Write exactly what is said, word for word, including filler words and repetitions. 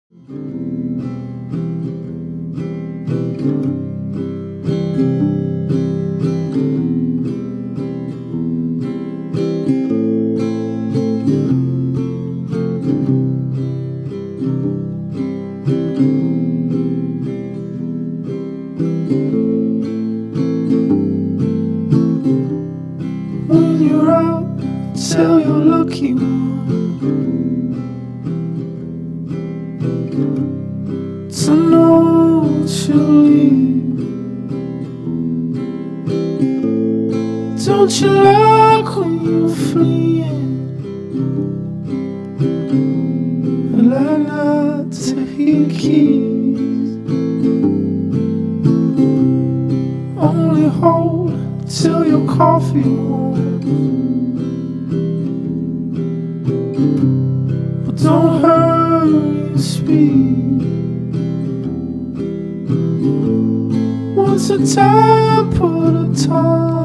When you're out, tell your lucky one to know to leave. Don't you like when you're fleeing? I like not to hear keys. Only hold till your coffee warms, but don't hurry your speed. Once a time, put a time.